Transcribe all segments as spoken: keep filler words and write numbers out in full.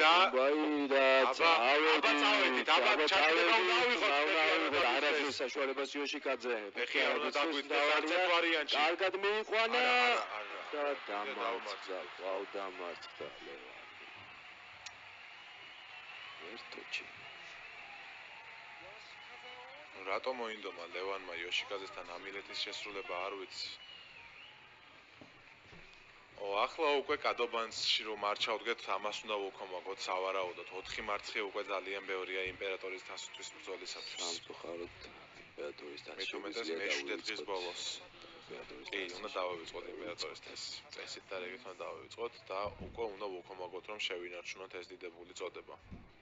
და ბაი და აბა წავედით, აბა ჩატდება უნდა ავიღოთ და არაფერს საშუალებას იოშიკაძე. ეხი არ უნდა დაგვიწყდეს არც ერთ ვარიანტში. კარგად მიიყვანა და დამარცხდა, ვაუ დამარცხდა ლევანი. ერთოჩი. რატომ მოინდომა ლევანმა იოშიკაძესთან ამილეთის შესრულება არ ვიცი. ო ახლა უკვე კადობანსში რომ არ ჩავდგეთ, ამას უნდა ვუქომაგოთ სავარაუდოდ. ოთხი მარცხი უკვე ძალიან ბევრია იმპერატორის თასისთვის ბრძოლისათვის. სამწუხაროდ იმპერატორის თასი. მეტომეტეს მეშვიდე დღის ბოლოს. კი, უნდა დავივიწყოთ იმპერატორის თასი. წესით და რეგით უნდა დავივიწყოთ და უკვე უნდა ვუქომაგოთ რომ შევინარჩუნოთ ეს დიდებული წოდება.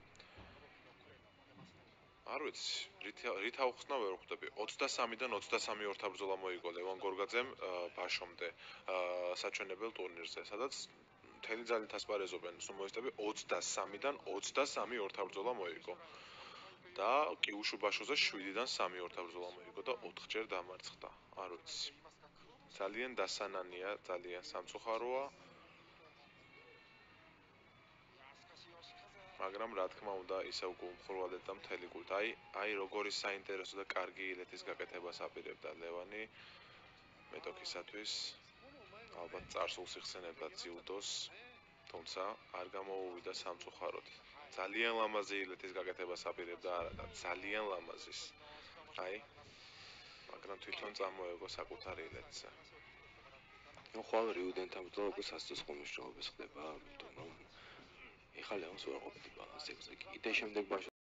არ ვიცი, რით ავხსნა ვერ ხვდები. ოცდასამიდან ოცდასამი ორთაბრძოლა მოიგო ლევან გორგაძემ ბაშომდე საჩვენებელ ტურნირზე, სადაც მთელი ძალით ასპარეზობენ სუმოისტები ოცდასამიდან ოცდასამი ორთაბრძოლა მოიგო. და კიუშუბაშოზე შვიდიდან სამი ორთაბრძოლა მოიგო და ოთხჯერ დამარცხდა. არ ვიცი. ძალიან დასანანია, ძალიან სამწუხაროა. მაგრამ რა თქმა უნდა ისევ გულმხრვალედ და მთელი გულით. აი, აი როგორი საინტერესო და კარგი ილეთის გაკეთებას აპირებდა ლევანი მეტოქისათვის. ალბათ წარსულს იხსენებდა ძიუდოს, თუმცა არ გამოუვიდა სამწუხაროდ. ძალიან ლამაზი ილეთის გაკეთებას აპირებდა არა და ძალიან ლამაზის. აი, მაგრამ თვითონ წამოეგო საკუთარი ილეთზე. ნუ ხვალ რიუდენთან ბრძოლა უკვე სასწრაფო მნიშვნელობის ხდება, ამიტომ ეხლა ლევანს ვერ ყოფილი ბალანსებზე. კიდე შემდეგ